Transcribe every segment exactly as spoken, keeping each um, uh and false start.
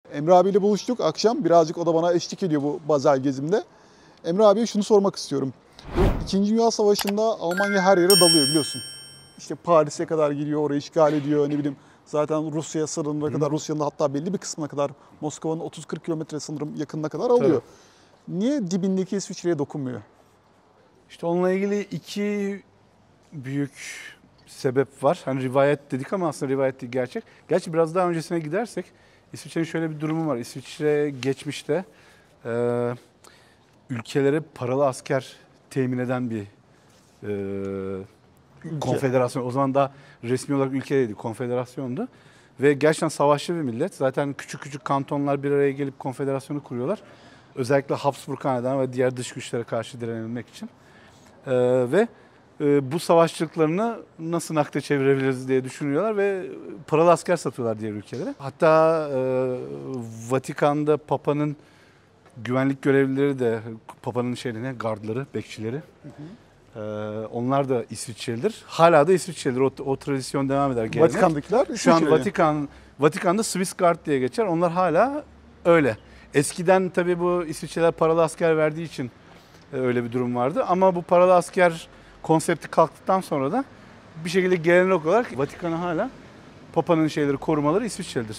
Emre abiyle buluştuk akşam. Birazcık o da bana eşlik ediyor bu Basel gezimde. Emre abiye şunu sormak istiyorum. İkinci Dünya Savaşı'nda Almanya her yere dalıyor biliyorsun. İşte Paris'e kadar giriyor, orayı işgal ediyor, ne bileyim. Zaten Rusya sınırına kadar, Rusya'nın hatta belli bir kısmına kadar, Moskova'nın otuz kırk kilometre sanırım yakınına kadar alıyor. Tabii. Niye dibindeki İsviçre'ye dokunmuyor? İşte onunla ilgili iki büyük sebep var. Hani rivayet dedik ama aslında rivayet değil, gerçek. Gerçi biraz daha öncesine gidersek İsviçre'nin şöyle bir durumu var. İsviçre geçmişte e, ülkelere paralı asker temin eden bir e, konfederasyon. O zaman da resmi olarak ülke değildi, konfederasyondu. Ve gerçekten savaşçı bir millet. Zaten küçük küçük kantonlar bir araya gelip konfederasyonu kuruyorlar. Özellikle Habsburg Hanedanı ve diğer dış güçlere karşı direnilmek için. E, ve e, bu savaşçılıklarını nasıl nakde çevirebiliriz diye düşünüyorlar ve paralı asker satıyorlar diğer ülkelere. Hatta e, Vatikan'da Papa'nın güvenlik görevlileri de, Papa'nın şeyine, gardları, bekçileri, hı hı. Ee, onlar da İsviçrelidir. Hala da İsviçrelidir. O, o tradisyon devam eder. Gelenek. Vatikan'dakiler İsviçreli. Şu an Vatikan, Vatikan'da Swiss Guard diye geçer. Onlar hala öyle. Eskiden tabii bu İsviçreler paralı asker verdiği için öyle bir durum vardı. Ama bu paralı asker konsepti kalktıktan sonra da bir şekilde gelenek olarak Vatikan'ı hala Papa'nın şeyleri, korumaları İsviçrelidir.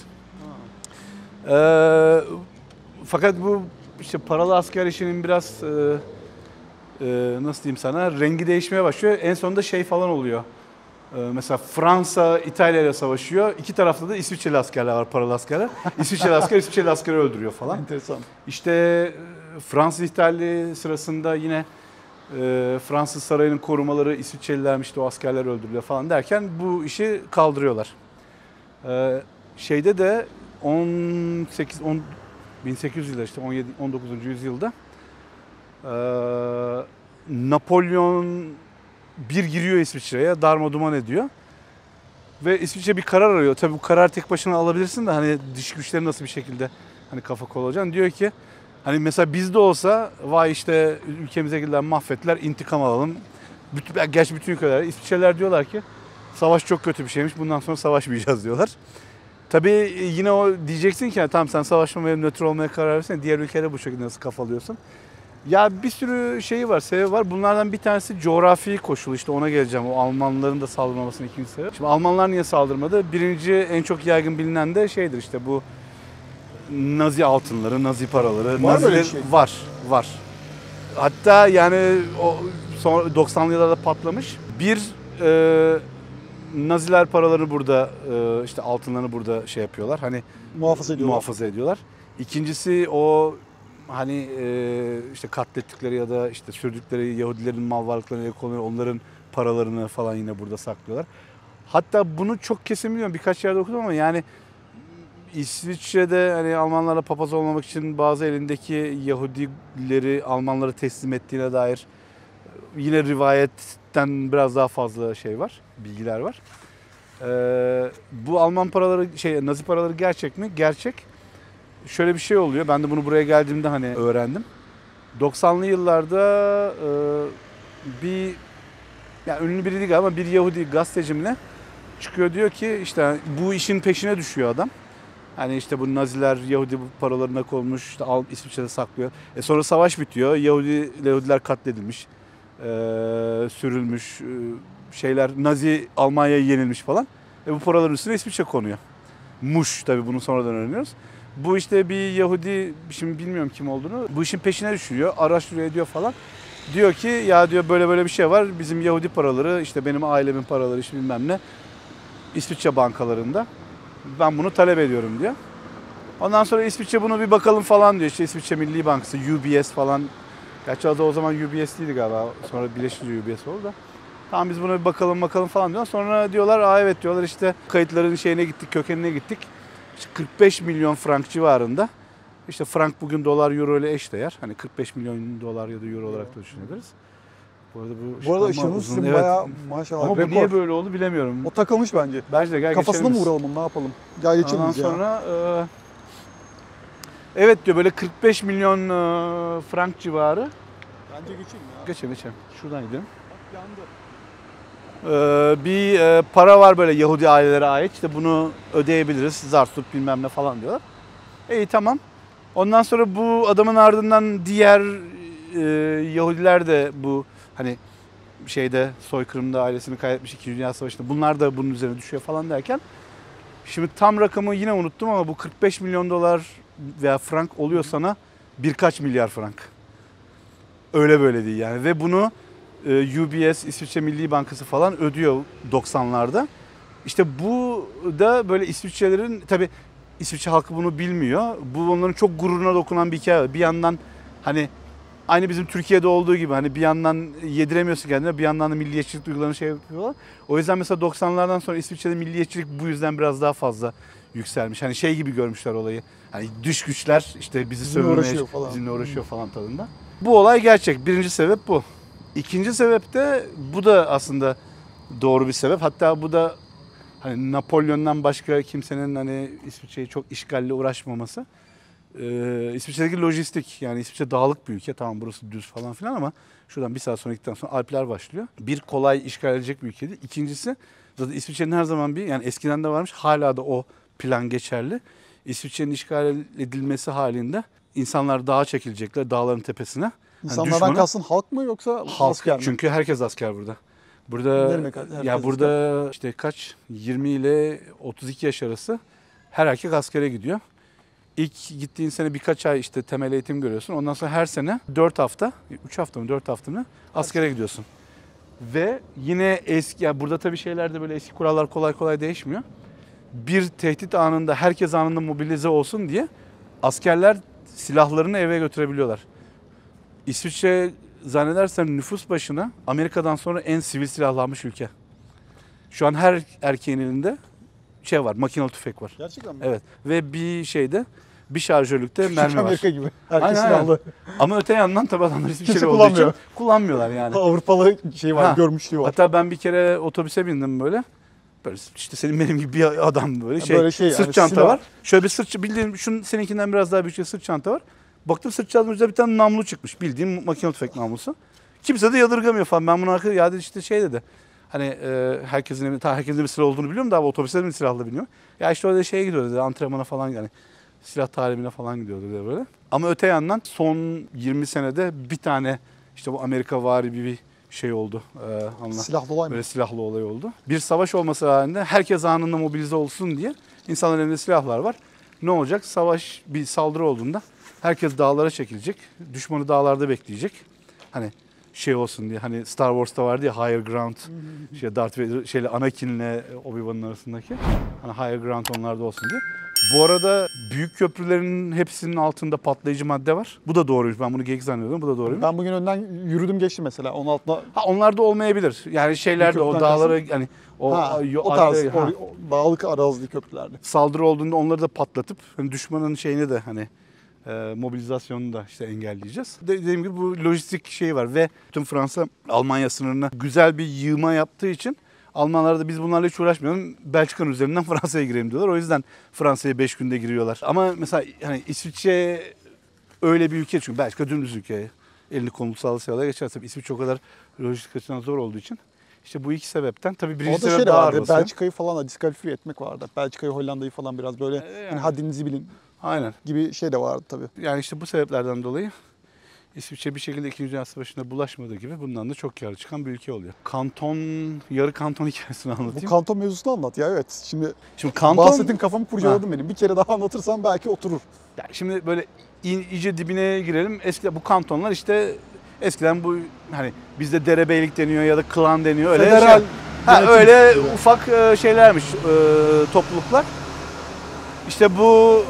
Ee, fakat bu işte paralı asker işinin biraz e, e, nasıl diyeyim sana, rengi değişmeye başlıyor. En sonunda şey falan oluyor. E, mesela Fransa İtalya ile savaşıyor. İki tarafta da İsviçreli askerler var, paralı askerler. İsviçreli asker İsviçreli askeri öldürüyor falan. Enteresan. İşte Fransız ihtilali sırasında yine e, Fransız sarayının korumaları İsviçrelilermiş, işte o askerler öldürülüyor falan derken bu işi kaldırıyorlar. E, şeyde de on sekiz on bin sekiz yüz yılda, işte on yedi on dokuzuncu yüzyılda e, Napolyon bir giriyor İsviçre'ye, darmaduman ediyor. Ve İsviçre bir karar arıyor. Tabii bu karar tek başına alabilirsin de hani dış güçleri nasıl bir şekilde hani kafa kol olacaksın. Diyor ki hani mesela bizde olsa vay işte ülkemize giden mahvettiler, intikam alalım. Bütün, gerçi bütün ülkeler, İsviçreler diyorlar ki savaş çok kötü bir şeymiş, bundan sonra savaşmayacağız diyorlar. Tabii yine o diyeceksin ki tamam sen savaşmamaya, nötr olmaya karar verirsen diğer ülkelere bu şekilde nasıl kafalıyorsun? Ya bir sürü şeyi var, sebebi var. Bunlardan bir tanesi coğrafi koşul, işte ona geleceğim. O Almanların da saldırmamasının ikinci sebebi. Şimdi Almanlar niye saldırmadı? Birinci en çok yaygın bilinen de şeydir işte bu Nazi altınları, Nazi paraları. Var Naziler, şey. Var, var. Hatta yani o son doksanlı yıllarda patlamış. Bir e, Naziler paralarını burada, işte altınlarını burada şey yapıyorlar. Hani muhafaza ediyorlar. Muhafaza ediyorlar. İkincisi o hani işte katlettikleri ya da işte sürdükleri Yahudilerin mal varlıklarını el konuyor, onların paralarını falan yine burada saklıyorlar. Hatta bunu çok kesin biliyorum, birkaç yerde okudum ama yani İsviçre'de hani Almanlarla papaz olmamak için bazı elindeki Yahudileri Almanlara teslim ettiğine dair yine rivayetten biraz daha fazla şey var, bilgiler var. Ee, bu Alman paraları, şey Nazi paraları gerçek mi? Gerçek. Şöyle bir şey oluyor. Ben de bunu buraya geldiğimde hani öğrendim. doksanlı yıllarda e, bir yani ünlü biri değil galiba, bir Yahudi gazetecimle çıkıyor, diyor ki işte bu işin peşine düşüyor adam. Hani işte bu Naziler Yahudi paralarına konmuş, işte İsviçre'de saklıyor. E sonra savaş bitiyor. Yahudi Yahudiler katledilmiş. E, sürülmüş, e, şeyler, Nazi Almanya'ya yenilmiş falan. E bu paraların üstüne İsviçre konuyor. Muş tabii, bunu sonradan öğreniyoruz. Bu işte bir Yahudi, şimdi bilmiyorum kim olduğunu, bu işin peşine düşüyor, araştırıyor ediyor falan. Diyor ki ya diyor böyle böyle bir şey var, bizim Yahudi paraları, işte benim ailemin paraları, işte bilmem ne, İsviçre bankalarında. Ben bunu talep ediyorum diyor. Ondan sonra İsviçre bunu bir bakalım falan diyor. İşte İsviçre Milli Bankası, U B S falan. Gerçi adı o zaman U B S değildi galiba. Sonra birleşince U B S oldu da. Tamam biz buna bir bakalım bakalım falan diyor. Sonra diyorlar aa evet diyorlar, işte kayıtların şeyine gittik, kökenine gittik. İşte kırk beş milyon frank civarında. İşte frank bugün dolar euro ile eşdeğer. Hani kırk beş milyon dolar ya da euro olarak da düşünebiliriz. Bu arada bu, bu arada ışığınız sizin evet. Bayağı maşallah. Ama bu rekor. Niye böyle oldu bilemiyorum. O takılmış bence. Bence de gel kafasına geçelim. mı vuralım, ne yapalım? Gel geçelim Ondan ya. sonra e, evet diyor böyle kırk beş milyon e, frank civarı. Bence geçelim ya. Geçelim geçelim. Şuradan gidelim. Bak yandı. Ee, bir e, para var böyle Yahudi ailelere ait. İşte bunu ödeyebiliriz. Zarsut bilmem ne falan diyorlar. İyi tamam. Ondan sonra bu adamın ardından diğer e, Yahudiler de bu hani şeyde soykırımda ailesini kaybetmiş İkinci Dünya Savaşı'nda bunlar da bunun üzerine düşüyor falan derken şimdi tam rakamı yine unuttum ama bu kırk beş milyon dolar veya frank oluyor sana birkaç milyar frank. Öyle böyle değil yani ve bunu e, U B S, İsviçre Milli Bankası falan ödüyor doksanlarda. İşte bu da böyle İsviçrelerin tabii İsviçre halkı bunu bilmiyor. Bu onların çok gururuna dokunan bir hikaye. Bir yandan hani aynı bizim Türkiye'de olduğu gibi hani bir yandan yediremiyorsun kendine bir yandan da milliyetçilik duygularını şey yapıyorlar. O yüzden mesela doksanlardan sonra İsviçre'de milliyetçilik bu yüzden biraz daha fazla yükselmiş. Hani şey gibi görmüşler olayı. Hani dış güçler işte bizi sömürmeye uğraşıyor falan. bizimle uğraşıyor falan tadında. Bu olay gerçek. Birinci sebep bu. İkinci sebep de bu da aslında doğru bir sebep. Hatta bu da hani Napolyon'dan başka kimsenin hani İsviçre'yi çok işgalle uğraşmaması. Ee, İsviçre'deki lojistik yani İsviçre dağlık bir ülke. Tamam burası düz falan filan ama şuradan bir saat sonra gittikten sonra Alpler başlıyor. Bir kolay işgal edecek bir ülkeydi. İkincisi zaten İsviçre'nin her zaman bir yani eskiden de varmış hala da o plan geçerli. İsviçre'nin işgal edilmesi halinde insanlar dağa çekilecekler dağların tepesine. İnsanlardan Yani düşmanı, kastın halk mı yoksa halk, asker mi? Çünkü herkes asker burada. Burada Demek, ya burada asker. işte kaç yirmi ile otuz iki yaş arası her erkek askere gidiyor. İlk gittiğin sene birkaç ay işte temel eğitim görüyorsun. Ondan sonra her sene dört hafta, üç hafta mı dört hafta mı askere gidiyorsun. Ve yine eski ya burada tabii şeylerde böyle eski kurallar kolay kolay değişmiyor. Bir tehdit anında herkes anında mobilize olsun diye askerler silahlarını eve götürebiliyorlar. İsviçre zannedersen nüfus başına Amerika'dan sonra en sivil silahlanmış ülke. Şu an her erkeğin elinde şey var, makinalı tüfek var. Gerçekten mi? Evet ve bir şeyde bir şarjörlükte Küçük mermi var. Amerika gibi. Herkes Aynen, silahlı. Ama öte yandan tabii adamlar İsviçreli Kimse olduğu kullanmıyor. için kullanmıyorlar yani. Avrupalı şey var, Ha. görmüşlüğü var. Hatta ben bir kere otobüse bindim böyle. Böyle işte senin benim gibi bir adam böyle şey, Böyle şey sırt yani, çanta silah. var. Şöyle bir sırt bildiğin şunun seninkinden biraz daha büyük bir sırt çanta var. Baktım sırt çantanın üzerinde bir tane namlu çıkmış. Bildiğim makinalı tüfek namlusu. Kimse de yadırgamıyor falan. Ben bunu arkadaşlar ya dedi işte şey dedi. Hani e, herkesin ta herkesin bir silah olduğunu biliyorum da abi otobüslerin bir silahla biniyor. Ya işte orada şeye gidiyor dedi. Antrenmana falan yani silah talimine falan gidiyordu dedi böyle. Ama öte yandan son yirmi senede bir tane işte bu Amerika vari bir şey oldu. E, anla. Silahlı olay mı? Böyle silahlı olay oldu. Bir savaş olması halinde herkes anında mobilize olsun diye insanların elinde silahlar var. Ne olacak? Savaş bir saldırı olduğunda herkes dağlara çekilecek. Düşmanı dağlarda bekleyecek. Hani şey olsun diye hani Star Wars'ta vardı ya Higher Ground. şey Darth Vader şeyle Anakin'le Obi-Wan'ın arasındaki. Hani Higher Ground onlarda olsun diye. Bu arada büyük köprülerin hepsinin altında patlayıcı madde var. Bu da doğruymuş. Ben bunu geyik zannediyordum. Bu da doğruymuş. Ben bugün önden yürüdüm geçtim mesela. Onun altına Ha onlar da olmayabilir. Yani şeylerde o dağlara hani o ha, yo- o tarz ha. o, o dağlık arazili köprülerde. Saldırı olduğunda onları da patlatıp hani düşmanın şeyini de hani e, mobilizasyonunu da işte engelleyeceğiz. De- Dediğim gibi bu lojistik şey var ve tüm Fransa Almanya sınırına güzel bir yığma yaptığı için Almanlar da biz bunlarla hiç uğraşmayalım. Belçika'nın üzerinden Fransa'ya girelim diyorlar. O yüzden Fransa'ya beş günde giriyorlar. Ama mesela hani İsviçre öyle bir ülke çünkü Belçika dümdüz ülke. Elini kolunu sağlığa geçer. Tabii İsviçre o kadar lojistik açıdan zor olduğu için. İşte bu iki sebepten tabii birinci Orada sebep şey de daha vardı. ağır basıyor. Belçika'yı falan da diskalifiye etmek vardı. Belçika'yı, Hollanda'yı falan biraz böyle yani. hani haddinizi bilin Aynen. gibi şey de vardı tabii. Yani işte bu sebeplerden dolayı İsviçre bir şekilde İkinci Dünya Savaşı'nda bulaşmadığı gibi bundan da çok karlı çıkan bir ülke oluyor. Kanton, yarı kanton hikayesini anlatayım. Bu kanton mevzusunu anlat ya evet. Şimdi Şimdi kanton, bahsettin kafamı kurcaladın benim. Bir kere daha anlatırsam belki oturur. yani şimdi böyle in, iyice dibine girelim. Eskiden bu kantonlar işte eskiden bu hani bizde derebeylik deniyor ya da klan deniyor öyle Federal şey. Ha, yönetim öyle gibi. ufak e, şeylermiş e, topluluklar. İşte bu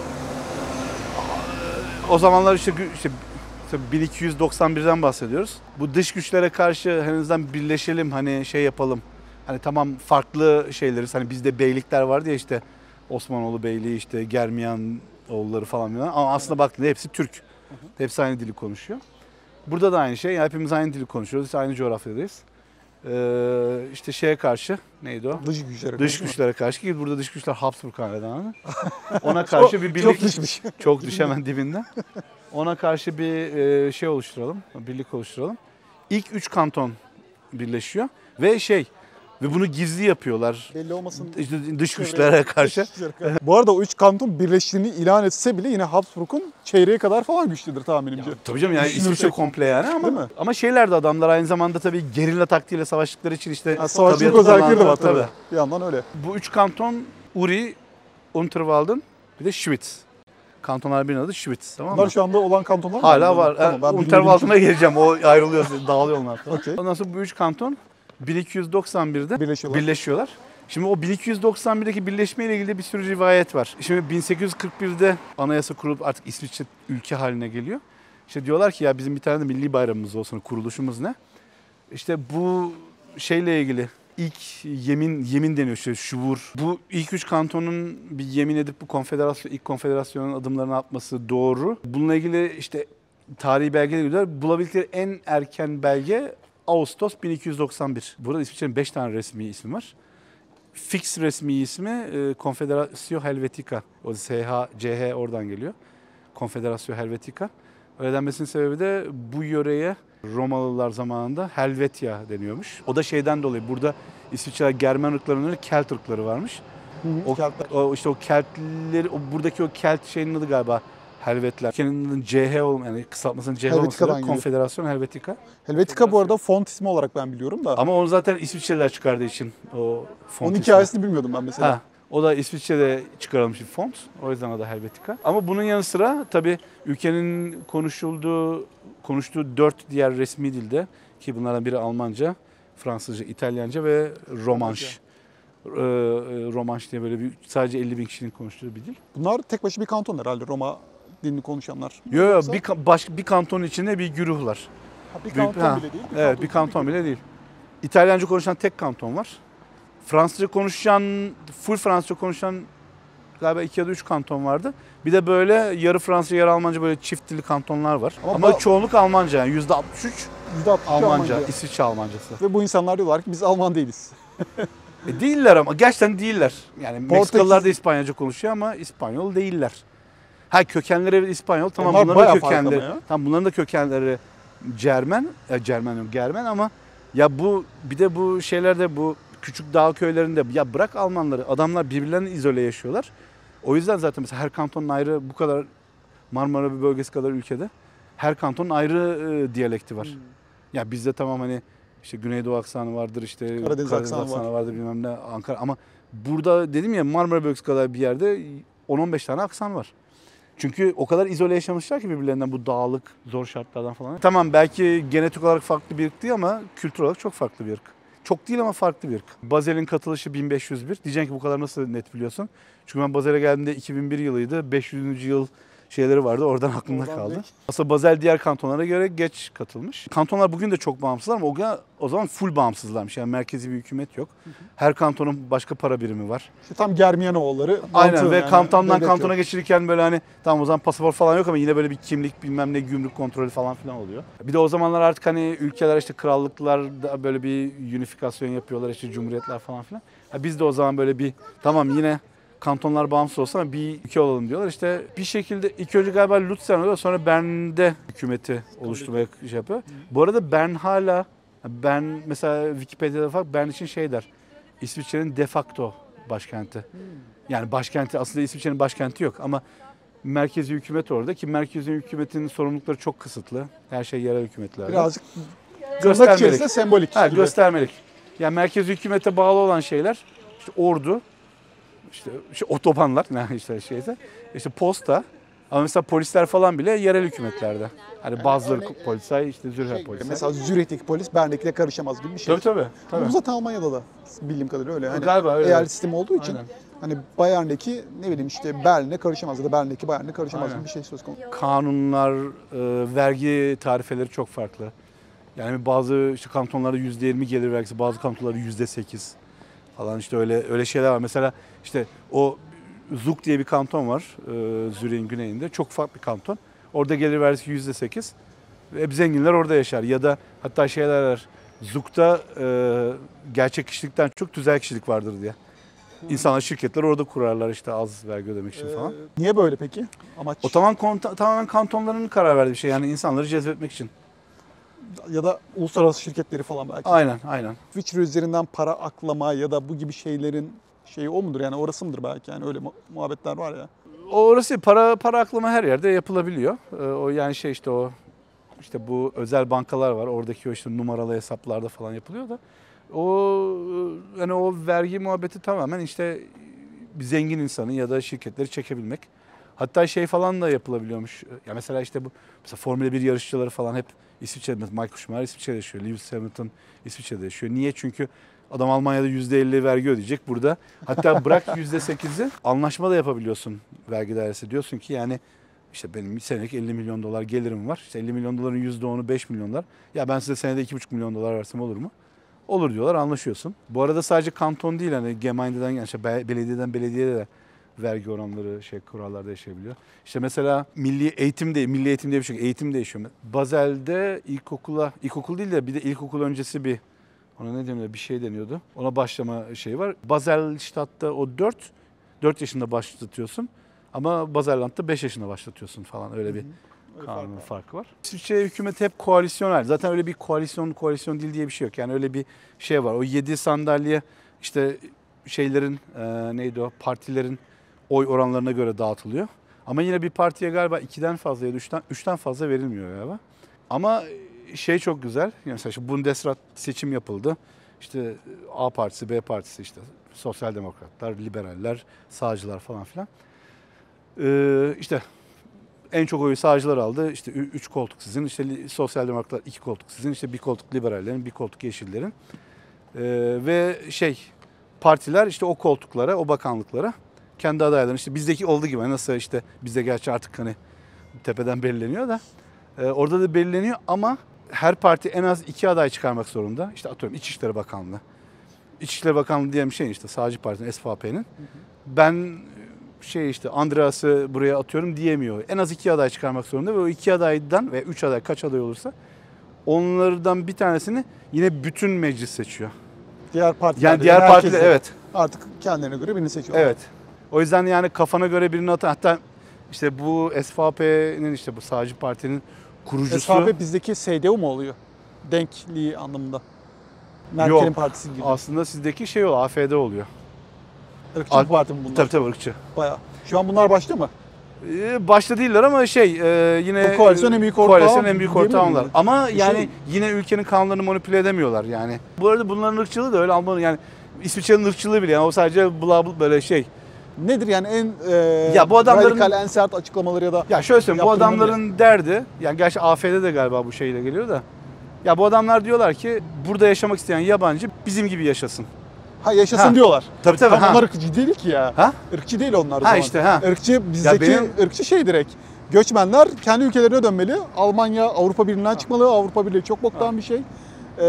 o zamanlar işte, gü- işte bin iki yüz doksan birden bahsediyoruz. Bu dış güçlere karşı henüzden birleşelim hani şey yapalım. Hani tamam farklı şeyleriz. Hani bizde beylikler vardı ya işte Osmanoğlu Beyliği işte Germiyan oğulları falan filan. Ama aslında baktığında hepsi Türk. Hepsi aynı dili konuşuyor. Burada da aynı şey. Hepimiz aynı dili konuşuyoruz. Biz aynı coğrafyadayız. Ee, işte şeye karşı neydi o? Dış güçlere. Dış güçlere karşı ki burada dış güçler Habsburg hanedanı. Ona karşı bir birlik Çok düşmüş. çok düş hemen dibinden. Ona karşı bir e, şey oluşturalım, birlik oluşturalım. İlk üç kanton birleşiyor ve şey Ve bunu gizli yapıyorlar. Belli olmasın. İşte dış güçlere karşı. Bu arada o üç kanton birleştiğini ilan etse bile yine Habsburg'un çeyreğe kadar falan güçlüdür tahminimce. Ya, tabii canım yani Düşünürsek. İsviçre komple yani Değil ama mi? ama şeyler de adamlar aynı zamanda tabii gerilla taktiğiyle savaştıkları için işte Yani savaşçılık tabiatı özellikleri de var tabii. tabii. Bir yandan öyle. Bu üç kanton Uri, Unterwalden bir de Schwyz. Kantonlar birinin adı Schwyz, tamam mı? Bunlar şu anda olan kantonlar mı? Hala var. Tamam, ben Yani, bilmiyorum. Unterwalden'a geleceğim. O ayrılıyor, dağılıyor onlar. Okey. Ondan sonra bu üç kanton bin iki yüz doksan birde Birleşiyorlar. birleşiyorlar. Şimdi o bin iki yüz doksan birdeki birleşme ile ilgili bir sürü rivayet var. Şimdi bin sekiz yüz kırk birde anayasa kurulup artık İsviçre ülke haline geliyor. İşte diyorlar ki ya bizim bir tane de milli bayramımız olsun, kuruluşumuz ne? İşte bu şeyle ilgili ilk yemin yemin deniyor işte şubur. Bu ilk üç kantonun bir yemin edip bu konfederasyon ilk konfederasyonun adımlarını atması doğru. Bununla ilgili işte tarihi belgeler gidiyor. Bulabildikleri en erken belge Ağustos bin iki yüz doksan bir. Burada İsviçre'nin beş tane resmi ismi var. Fix resmi ismi e, Confederatio Helvetica. O S H, C H oradan geliyor. Confederatio Helvetica. Öyle denmesinin sebebi de bu yöreye Romalılar zamanında Helvetia deniyormuş. O da şeyden dolayı burada İsviçre Germen ırklarının önünde Kelt ırkları varmış. Hı hı, O, Keltler. o işte o Keltlileri, o buradaki o Kelt şeyinin adı galiba Helvetler. Kendinin C H olmayan, yani kısaltmasının C H olması Helvetica'dan da geliyor. Konfederasyon Helvetica. Helvetica bu arada font ismi olarak ben biliyorum da. Ama onu zaten İsviçreliler çıkardığı için o font Onun ismi. hikayesini bilmiyordum ben mesela. Ha, o da İsviçre'de çıkarılmış bir font. O yüzden o da Helvetica. Ama bunun yanı sıra tabii ülkenin konuşulduğu, konuştuğu dört diğer resmi dilde ki bunlardan biri Almanca, Fransızca, İtalyanca ve Romanş. Ee, Romanş diye böyle bir sadece elli bin kişinin konuştuğu bir dil. Bunlar tek başına bir kanton herhalde Roma dilini konuşanlar. Yok yok Yoksa- bir, ka- baş, bir kantonun içinde bir güruhlar. Ha, bir Büyük- kanton ha, bile değil. Evet bir kanton bile değil. İtalyanca konuşan tek kanton var. Fransızca konuşan, full Fransızca konuşan galiba iki ya da üç kanton vardı. Bir de böyle yarı Fransızca yarı Almanca böyle çift dilli kantonlar var. Ama Ama, ba- çoğunluk Almanca yani yüzde altmış üç yüzde altmışı Almanca, Almanca. İsviçre Almancası. Ve bu insanlar diyorlar ki biz Alman değiliz. E değiller ama gerçekten değiller. Yani Portekiz- Meksikalılar da İspanyolca konuşuyor ama İspanyol değiller. Ha kökenleri evet İspanyol tamam Onlar bunların da bayağı farklı ama kökenleri. ya. Tamam bunların da kökenleri Cermen, ya Cermen yok Germen ama ya bu bir de bu şeylerde bu küçük dağ köylerinde ya bırak Almanları adamlar birbirlerini izole yaşıyorlar. O yüzden zaten mesela her kantonun ayrı bu kadar Marmara bir bölgesi kadar ülkede her kantonun ayrı e, diyalekti var. Hmm. Ya bizde tamam hani işte Güneydoğu aksanı vardır işte Karadeniz Karadeniz, aksanı aksanı var. vardır bilmem ne Ankara ama burada dedim ya Marmara bölgesi kadar bir yerde on on beş tane aksan var. Çünkü o kadar izole yaşamışlar ki birbirlerinden bu dağlık zor şartlardan falan. Tamam belki genetik olarak farklı bir ırk değil ama kültür olarak çok farklı bir ırk. Çok değil ama farklı bir ırk. Bazel'in katılışı bin beş yüz bir. Diyeceksin ki bu kadar nasıl net biliyorsun? Çünkü ben Bazel'e geldiğimde iki bin bir yılıydı. beş yüzüncü yıl şeyleri vardı. Oradan aklımda Oradan kaldı. direkt. Aslında Basel diğer kantonlara göre geç katılmış. Kantonlar bugün de çok bağımsızlar ama o, gün- o zaman full bağımsızlarmış. Yani merkezi bir hükümet yok. Her kantonun başka para birimi var. İşte tam Germiyanoğulları. Aynen mantığı ve yani, kantondan devlet kantona yok. geçirirken böyle hani tamam o zaman pasaport falan yok ama yine böyle bir kimlik bilmem ne gümrük kontrolü falan filan oluyor. Bir de o zamanlar artık hani ülkeler işte krallıklar da böyle bir unifikasyon yapıyorlar işte cumhuriyetler falan filan. Ha biz de o zaman böyle bir tamam yine kantonlar bağımsız olsa ama bir ülke olalım diyorlar. İşte bir şekilde ilk önce galiba Luzern oluyor sonra Bern'de hükümeti oluşturmaya şey yapıyor. Bu arada Bern hala Bern mesela Wikipedia'da falan Bern için şey der. İsviçre'nin de facto başkenti. Yani başkenti aslında İsviçre'nin başkenti yok ama merkezi hükümet orada ki merkezi hükümetin sorumlulukları çok kısıtlı. Her şey yerel hükümetlerde. Birazcık tırnak göstermelik. içerisinde sembolik. Ha, gibi. göstermelik. Yani merkezi hükümete bağlı olan şeyler işte ordu, işte, işte otobanlar ne işte şeyse, işte posta. Ama mesela polisler falan bile yerel hükümetlerde. Hani bazıları örnek- polisay işte Zürcher Şey, polisay. mesela Zürih'teki polis Bern'dekiyle karışamaz gibi bir şey. Tabii tabii. tabii. Bu zaten Almanya'da da bildiğim kadarıyla öyle. Hani Galiba öyle. eyalet sistemi olduğu için Aynen. hani Bayern'deki ne bileyim işte Berlin'e karışamaz ya da Berlin'deki Bayern'e karışamaz Aynen. gibi bir şey söz konusu. Kanunlar, e, vergi tarifeleri çok farklı. Yani bazı işte kantonlarda yüzde yirmi gelir vergisi, bazı kantonlarda yüzde sekiz falan işte öyle öyle şeyler var. Mesela işte o Zug diye bir kanton var e, Zürih'in güneyinde. Çok ufak bir kanton. Orada gelir vergisi yüzde sekiz. Hep zenginler orada yaşar. Ya da hatta şeyler var. Zug'da e, gerçek kişilikten çok tüzel kişilik vardır diye. İnsanlar, şirketler orada kurarlar işte az vergi ödemek için falan. Ee, niye böyle peki? Amaç O tamamen, tamamen kantonların karar verdiği bir şey. Yani insanları cezbetmek için. Ya da uluslararası şirketleri falan belki. Aynen, aynen. Twitter üzerinden para aklama ya da bu gibi şeylerin şeyi o mudur? Yani orası mıdır belki? Yani öyle mu- muhabbetler var ya. Orası para para aklama her yerde yapılabiliyor. Ee, o yani şey işte o işte bu özel bankalar var. Oradaki o işte numaralı hesaplarda falan yapılıyor da o hani o vergi muhabbeti tamamen işte bir zengin insanı ya da şirketleri çekebilmek. Hatta şey falan da yapılabiliyormuş. Ya mesela işte bu mesela Formula bir yarışçıları falan hep İsviçre'de. Michael Schumacher İsviçre'de yaşıyor. Lewis Hamilton İsviçre'de yaşıyor. Niye? Çünkü adam Almanya'da yüzde elli vergi ödeyecek burada. Hatta bırak yüzde sekizi anlaşma da yapabiliyorsun vergi dairesi. Diyorsun ki yani işte benim senelik elli milyon dolar gelirim var. İşte elli milyon doların yüzde onu beş milyon dolar. Ya ben size senede iki buçuk milyon dolar versem olur mu? Olur diyorlar, anlaşıyorsun. Bu arada sadece kanton değil, hani Gemeinde'den yani işte belediyeden belediyeye de vergi oranları şey kurallar değişebiliyor. İşte mesela milli eğitim de milli eğitim diye bir şey, eğitim değişiyor. Basel'de ilkokula ilkokul değil de bir de ilkokul öncesi bir ona ne deniyor bir şey deniyordu. Ona başlama şeyi var. Baselstadt'ta o dört dört yaşında başlatıyorsun. Ama Baselland'da beş yaşında başlatıyorsun falan, öyle bir kanun farkı var. İsviçre hükümeti hep koalisyonel. Zaten öyle bir koalisyon koalisyon değil diye bir şey yok. Yani öyle bir şey var. O yedi sandalye işte şeylerin e, neydi o partilerin oy oranlarına göre dağıtılıyor. Ama yine bir partiye galiba ikiden fazla ya da üçten, üçten fazla verilmiyor galiba. Ama şey çok güzel. Yani mesela şu Bundesrat seçim yapıldı. İşte A partisi, B partisi, işte sosyal demokratlar, liberaller, sağcılar falan filan. Ee, işte en çok oyu sağcılar aldı. İşte üç koltuk sizin, işte sosyal demokratlar iki koltuk sizin, işte bir koltuk liberallerin, bir koltuk yeşillerin. Ee, ve şey partiler işte o koltuklara, o bakanlıklara kendi adaylarını, işte bizdeki olduğu gibi nasıl işte bizde gerçi artık hani tepeden belirleniyor da e, orada da belirleniyor ama her parti en az iki aday çıkarmak zorunda. İşte atıyorum İçişleri Bakanlığı. İçişleri Bakanlığı diye bir şey işte sağcı partinin S V P'nin. Ben şey işte Andreas'ı buraya atıyorum diyemiyor. En az iki aday çıkarmak zorunda ve o iki adaydan ve üç aday kaç aday olursa onlardan bir tanesini yine bütün meclis seçiyor. Diğer partiler. Yani diğer partiler evet. Artık kendilerine göre birini seçiyorlar. Evet. O yüzden yani kafana göre birini atan, hatta işte bu S V P'nin işte bu sağcı partinin kurucusu. S V P bizdeki S D U mu oluyor? Denkliği anlamında. Merkel'in Yok, partisi gibi. Aslında sizdeki şey o A F D oluyor. Irkçı bir parti mi bunlar? Tabii tabii ırkçı. Bayağı. Şu an bunlar başta mı? Ee, başta değiller ama şey e, yine Bu koalisyon en büyük ortağı. koalisyon en büyük ortağı diyebilir onlar. miyiz? Ama Bir yani şey- yine ülkenin kanunlarını manipüle edemiyorlar yani. Bu arada bunların ırkçılığı da öyle Alman yani İsviçre'nin ırkçılığı bile yani o sadece bla bla böyle şey. Nedir yani en e, Ya bu adamların- radikal, en sert açıklamaları ya da Ya şöyle söyleyeyim, bu yaptırımları adamların derdi, yani gerçi A F D de galiba bu şeyle geliyor da. Ya bu adamlar diyorlar ki burada yaşamak isteyen yabancı bizim gibi yaşasın. ha yaşasın Ha. diyorlar. Tabii tabii. Tam Ha. onlar ırkçı değil ki ya. Ha? Irkçı değil onlar o Ha zaman. işte, ha. Irkçı bizdeki benim- ırkçı şey direkt. Göçmenler kendi ülkelerine dönmeli. Almanya Avrupa Birliği'nden çıkmalı. Avrupa Birliği çok boktan bir şey. Ee,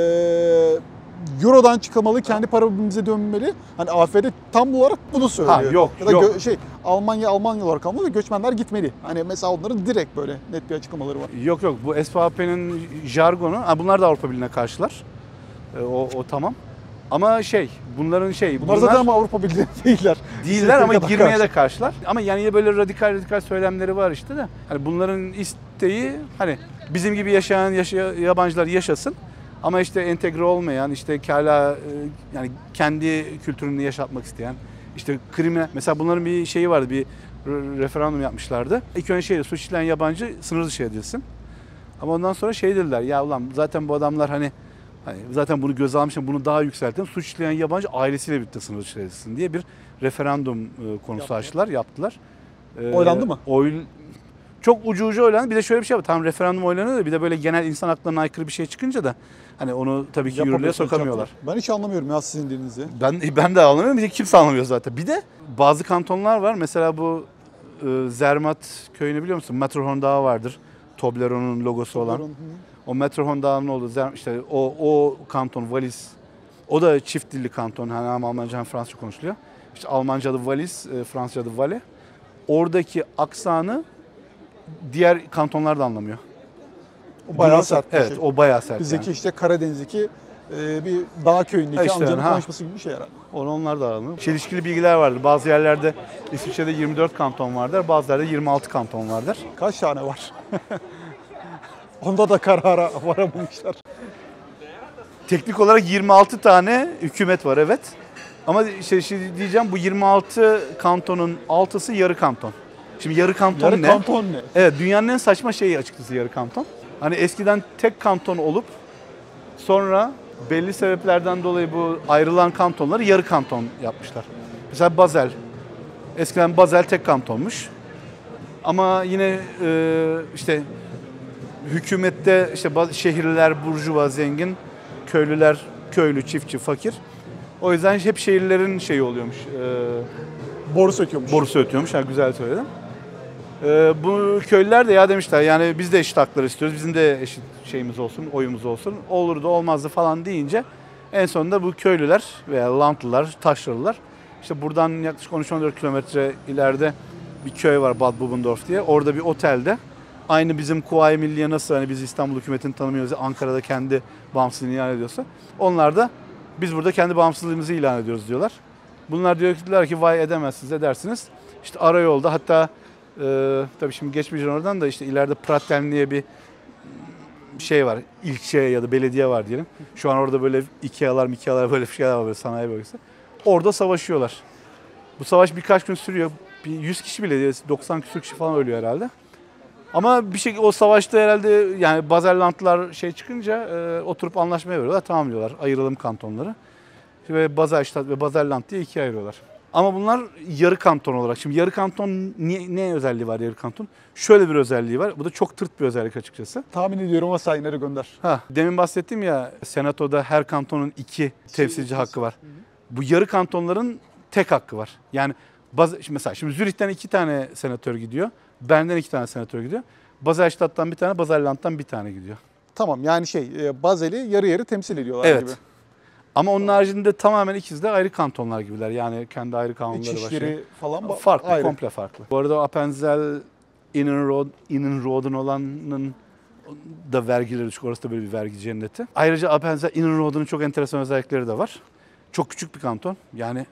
Euro'dan çıkamalı, kendi para birimimize dönmeli. Hani A F D tam olarak bunu söylüyor. Ha, yok, ya da yok. gö- şey Almanya Almanya olarak kalmalı ve göçmenler gitmeli. Hani mesela onların direkt böyle net bir açıklamaları var. Yok yok, bu S V P'nin jargonu, ha, bunlar da Avrupa Birliği'ne karşılar. E, o, o tamam. Ama şey, bunların şey, Bunlar, zaten ama Avrupa Birliği değiller. değiller ama Kadar girmeye karşı. de karşılar. Ama yani yine böyle radikal radikal söylemleri var işte de. Hani bunların isteği hani bizim gibi yaşayan yaşa, yabancılar yaşasın. Ama işte entegre olmayan, işte hala e, yani kendi kültürünü yaşatmak isteyen, işte kriminal, mesela bunların bir şeyi vardı, bir re- referandum yapmışlardı. İlk önce şeydi, suç işleyen yabancı sınır dışı edilsin. Ama ondan sonra şey dediler, ya ulan zaten bu adamlar hani Hani zaten bunu göze almışlar, bunu daha yükseltelim. Suç işleyen yabancı ailesiyle birlikte sınır dışı edilsin diye bir referandum e, konusu Yaptılar. açtılar, yaptılar. E, Oylandı mı? Oy, çok ucu ucu oylandı. Bir de şöyle bir şey var. Tam referandum oylanıyor da bir de böyle genel insan haklarına aykırı bir şey çıkınca da hani onu tabii ki yürürlüğe Yapamıyorsun, sokamıyorlar. yaptılar. Ben hiç anlamıyorum ya sizin dilinizi. Ben ben de anlamıyorum. Bir de kimse anlamıyor zaten. Bir de bazı kantonlar var. Mesela bu e, Zermatt köyünü biliyor musun? Matterhorn Dağı vardır. Toblerone'un logosu olan. O Matterhorn Dağı'nın olduğu işte o o kanton Wallis. O da çift dilli kanton. Hani hem Almanca hem Fransızca konuşuluyor. İşte Almanca adı Wallis, e, Fransızca adı Valais. Oradaki aksanı diğer kantonlar da anlamıyor. O bayağı Bunu- sert bir Evet, şey. o bayağı sert. Bizdeki yani. işte Karadeniz'deki e, bir dağ köyündeki Ha işte, amcanın ha. konuşması gibi bir şey herhalde. Onu onlar da anlamıyor. Çelişkili bilgiler vardır. Bazı yerlerde İsviçre'de yirmi dört kanton vardır. Bazı yerlerde yirmi altı kanton vardır. Kaç tane var? Onda da karara varamamışlar. Teknik olarak yirmi altı tane hükümet var, evet. Ama işte şey diyeceğim, bu yirmi altı kantonun altısı yarı kanton. Şimdi yarı kanton Yarı ne? kanton ne? Evet, dünyanın en saçma şeyi açıkçası yarı kanton. Hani eskiden tek kanton olup sonra belli sebeplerden dolayı bu ayrılan kantonları yarı kanton yapmışlar. Mesela Basel. Eskiden Basel tek kantonmuş. Ama yine e, işte hükümette işte bazı şehirliler burjuva, zengin, köylüler köylü, çiftçi, fakir. O yüzden hep şehirlerin şeyi oluyormuş. E, Boru söküyormuş. borusu ötüyormuş. Ha, güzel söyledim. E, bu köylüler de ya demişler yani biz de eşit haklar istiyoruz. Bizim de eşit şeyimiz olsun, oyumuz olsun. Olurdu olmazdı falan deyince en sonunda bu köylüler veya landlılar, taşralılar işte buradan yaklaşık on üç on dört kilometre ileride bir köy var Bad Bubendorf diye. Orada bir otelde aynı bizim Kuvayi Milliye nasıl hani biz İstanbul hükümetini tanımıyoruz, Ankara'da kendi bağımsızlığını ilan ediyorsa onlar da biz burada kendi bağımsızlığımızı ilan ediyoruz diyorlar. Bunlar diyorlar ki vay edemezsiniz edersiniz. İşte arayolda hatta e, tabii şimdi geçmeyeceğim oradan da işte ileride Pratteln diye bir şey var. İlçe ya da belediye var diyelim. Şu an orada böyle Ikea'lar, Mikea'lar böyle şeyler var böyle sanayi bölgesi. Orada savaşıyorlar. Bu savaş birkaç gün sürüyor. Bir yüz kişi bile değil, doksan küsur kişi falan ölüyor herhalde. Ama bir şekilde o savaşta herhalde yani Basellandlılar şey çıkınca e, oturup anlaşmaya veriyorlar. Tamam diyorlar, ayıralım kantonları. Ve Baselstadt ve Baselland diye ikiye ayırıyorlar. Ama bunlar yarı kanton olarak. Şimdi yarı kanton ne, ne özelliği var yarı kanton? Şöyle bir özelliği var. Bu da çok tırt bir özellik açıkçası. Tahmin ediyorum ama sayınları gönder. Ha, demin bahsettim ya senatoda her kantonun iki temsilci hakkı var. Bu yarı kantonların tek hakkı var. Yani baz, şimdi mesela şimdi Zürih'ten iki tane senatör gidiyor. Bern'den iki tane senatör gidiyor. Baselstadt'tan bir tane, Baselland'dan bir tane gidiyor. Tamam yani şey e, Basel'i yarı yarı temsil ediyorlar Evet. gibi. Ama onun haricinde tamamen ikisi de ayrı kantonlar gibiler. Yani kendi ayrı kanunları var. İçişleri falan ba- Farklı, ayrı. komple farklı. Bu arada Appenzell Innenrod, Innenrod'un olanın da vergileri çıkıyor. Orası da böyle bir vergi cenneti. Ayrıca Appenzell Innenrod'un çok enteresan özellikleri de var. Çok küçük bir kanton. Yani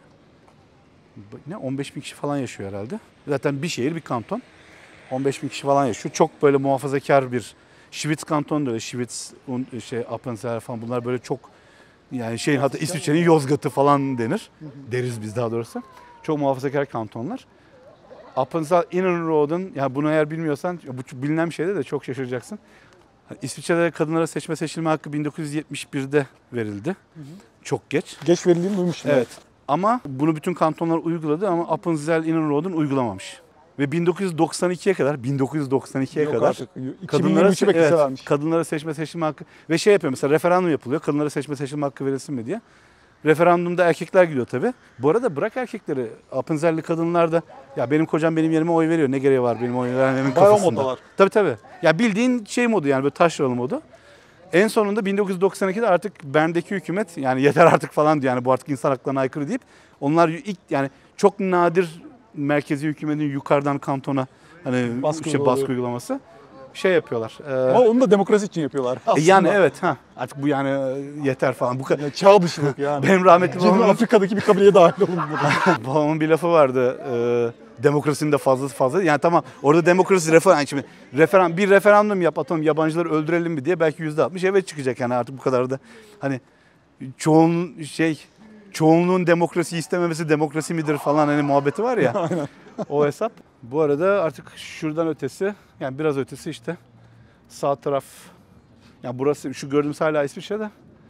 ne on beş bin kişi falan yaşıyor herhalde. Zaten bir şehir bir kanton. on beş bin kişi falan yaşıyor. Çok böyle muhafazakar bir Schwyz kantonu da öyle. Schwyz, şey, Appenzell falan bunlar böyle çok yani şeyin hatta İsviçre'nin Yozgat'ı falan denir. Deriz biz daha doğrusu. Çok muhafazakar kantonlar. Appenzell Innenrod'un yani bunu eğer bilmiyorsan bu bilinen bir şeyde de çok şaşıracaksın. İsviçre'de kadınlara seçme seçilme hakkı bin dokuz yüz yetmiş birde verildi. Hı hı. Çok geç. Geç verildiğini duymuştum. Evet. Ama bunu bütün kantonlar uyguladı ama Appenzell Innenrod'un uygulamamış. Ve bin dokuz yüz doksan ikiye kadar bin dokuz yüz doksan ikiye Yok kadar artık. kadınlara, iki bin yirmi üçe evet, vermiş. kadınlara seçme seçilme hakkı ve şey yapıyor mesela referandum yapılıyor. Kadınlara seçme seçilme hakkı verilsin mi diye. Referandumda erkekler gidiyor tabii. Bu arada bırak erkekleri. Appenzell'li kadınlar da ya benim kocam benim yerime oy veriyor. Ne gereği var benim oy vermemin Bayağı kafasında. modalar. Tabii tabii. Ya bildiğin şey modu yani böyle taşralı modu. En sonunda bin dokuz yüz doksan ikide artık Bern'deki hükümet yani yeter artık falan diyor. Yani bu artık insan haklarına aykırı deyip onlar ilk yani çok nadir merkezi hükümetin yukarıdan kantona hani Baskı şey, baskı uygulaması şey yapıyorlar. Ee, Ama onu da demokrasi için yapıyorlar. Aslında. yani evet ha artık bu yani yeter falan bu kadar. Ya, çağ dışılık yani. Benim rahmetli Şimdi babamın, Afrika'daki bir kabileye dahil olun burada. babamın bir lafı vardı. E, demokrasinin de fazlası fazla. Yani tamam orada demokrasi referandum yani şimdi referan bir referandum yap atalım yabancıları öldürelim mi diye belki yüzde altmış evet çıkacak yani artık bu kadar da hani çoğun şey çoğunluğun demokrasi istememesi demokrasi midir falan hani muhabbeti var ya. O hesap. Bu arada artık şuradan ötesi yani biraz ötesi işte sağ taraf yani burası şu gördüğümüz hala İsviçre'de.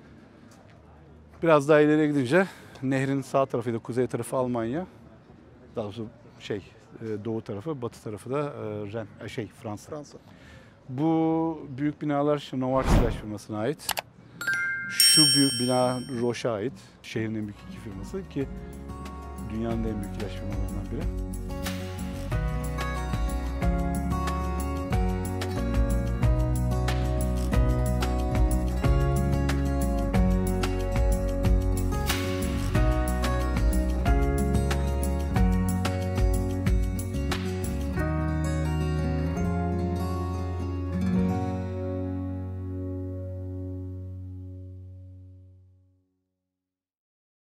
Biraz daha ileriye gidince nehrin sağ tarafıyla kuzey tarafı Almanya. Daha doğrusu şey doğu tarafı, batı tarafı da Ren, şey Fransa. Fransa. Bu büyük binalar Novartis ilaç firmasına ait. Şu büyük bina Roche'a ait. Şehrin en büyük iki firması ki dünyanın en büyük ilaç firmalarından biri.